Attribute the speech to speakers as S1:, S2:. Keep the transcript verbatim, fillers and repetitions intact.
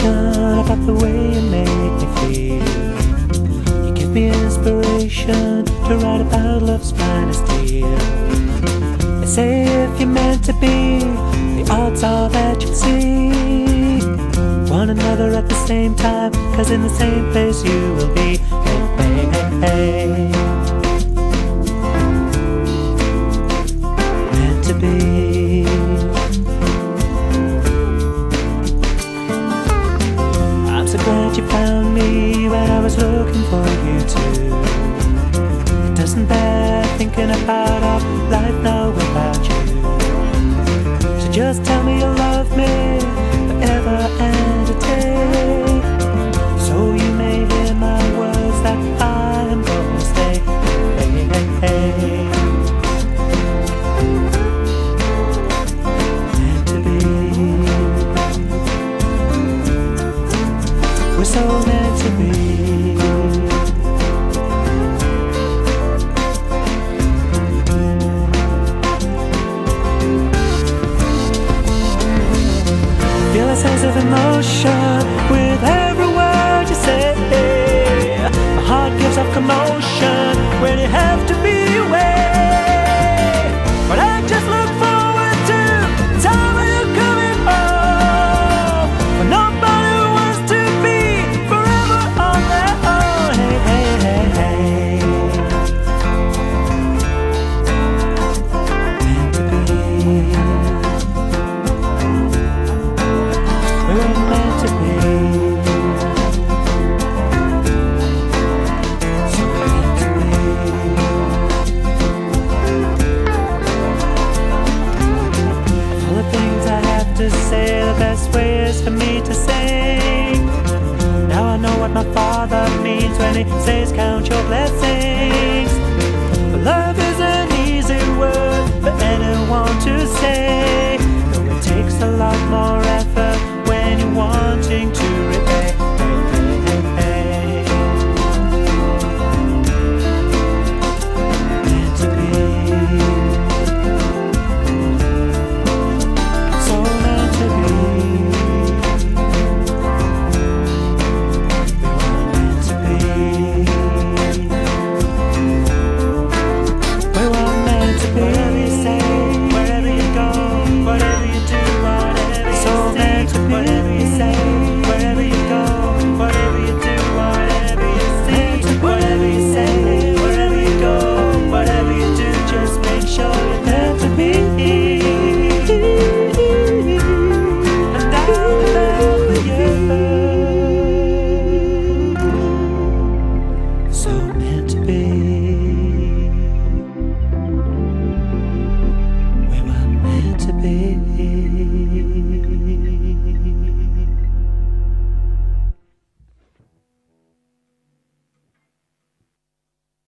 S1: sensation about the way you make me feel. You give me inspiration to write about love's finest deal. They say if you're meant to be, the odds are that you'll see one another at the same time, 'cause in the same place you will be. Hey, hey, hey, hey. Meant to be. I'm so glad you found me when I was looking for you too. It doesn't bear thinking about our life now without you. So just tell me you love me forever and a day, so you may hear my words that I am gonna stay. Hey, hey, hey. Meant to be. We're so meant to be. Feel a sense of emotion with every word you say. My heart gives off commotion when you have to be away. But I just look forward to the time when you're coming home, when nobody wants to be forever on their own. Hey, hey, hey, hey. Meant to be. We're meant to be. So meant to be. All the things I have to say, the best way is for me to sing. Now I know what my father means when he says count your blessings. But love is an easy word for anyone to say.